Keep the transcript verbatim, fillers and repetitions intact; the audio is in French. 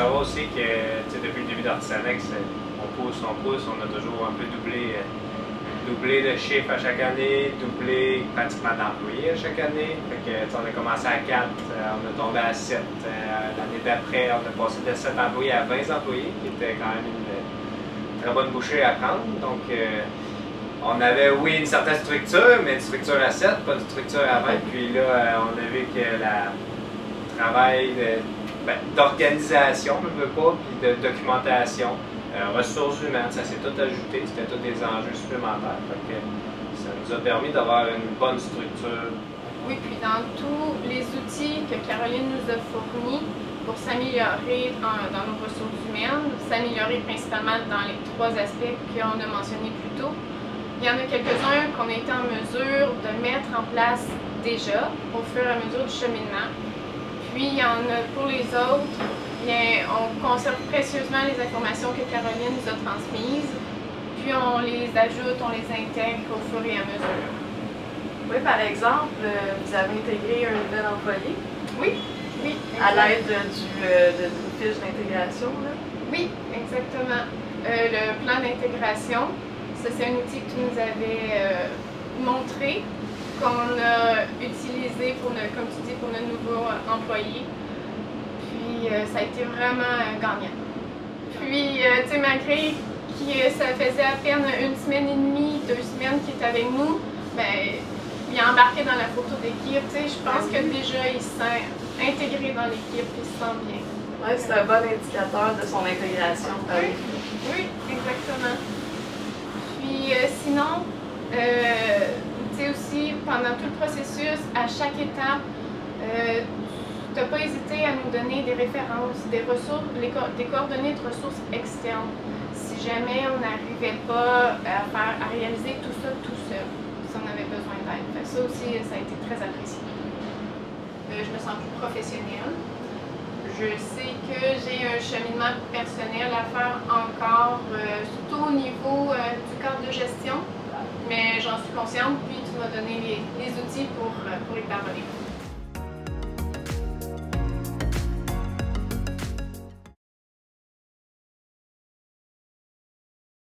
savoir aussi que depuis le début d'Artisanex, on pousse, on pousse, on a toujours un peu doublé, euh, doublé de chiffres à chaque année, doublé pratiquement d'employés à chaque année. Fait que, on a commencé à quatre, euh, on a tombé à sept. Euh, L'année d'après, on a passé de sept employés à vingt employés, qui était quand même une, une très bonne bouchée à prendre. Donc, euh, on avait, oui, une certaine structure, mais une structure à sept, pas une structure à vingt. Puis là, on a vu que le travail d'organisation, ben, je veux pas, puis de documentation, euh, ressources humaines, ça s'est tout ajouté, c'était tous des enjeux supplémentaires. Fait que ça nous a permis d'avoir une bonne structure. Oui, puis dans tous les outils que Caroline nous a fournis pour s'améliorer dans nos ressources humaines, s'améliorer principalement dans les trois aspects qu'on a mentionnés plus tôt, il y en a quelques-uns qu'on a été en mesure de mettre en place déjà au fur et à mesure du cheminement. Puis il y en a pour les autres, bien, on conserve précieusement les informations que Caroline nous a transmises, puis on les ajoute, on les intègre au fur et à mesure. Oui, par exemple, vous avez intégré un nouvel employé. Oui, oui. À l'aide du, de, d'une fiche d'intégration, là? Oui, exactement. Euh, le plan d'intégration, ça c'est un outil que tu nous avais euh, montré, qu'on a utilisé pour le, comme tu dis, pour nos nouveaux employés. Puis euh, ça a été vraiment euh, gagnant. Puis, euh, tu sais, malgré que ça faisait à peine une semaine et demie, deux semaines qu'il était avec nous, ben, il a embarqué dans la photo d'équipe. Tu sais, je pense que déjà il se sent intégré dans l'équipe, il se sent bien. Oui, c'est un bon indicateur de son intégration. Oui, oui, exactement. Puis euh, sinon, euh, tu sais aussi, pendant tout le processus, à chaque étape, euh, tu n'as pas hésité à nous donner des références, des ressources, les co des coordonnées de ressources externes. Si jamais on n'arrivait pas à, faire, à réaliser tout ça tout seul, si on avait besoin d'aide. Ça aussi, ça a été très apprécié. Euh, je me sens plus professionnelle. Je sais que j'ai un cheminement personnel à faire encore, euh, surtout au niveau euh, du cadre de gestion, mais j'en suis consciente, puis tu m'as donné les, les outils pour, pour y parvenir.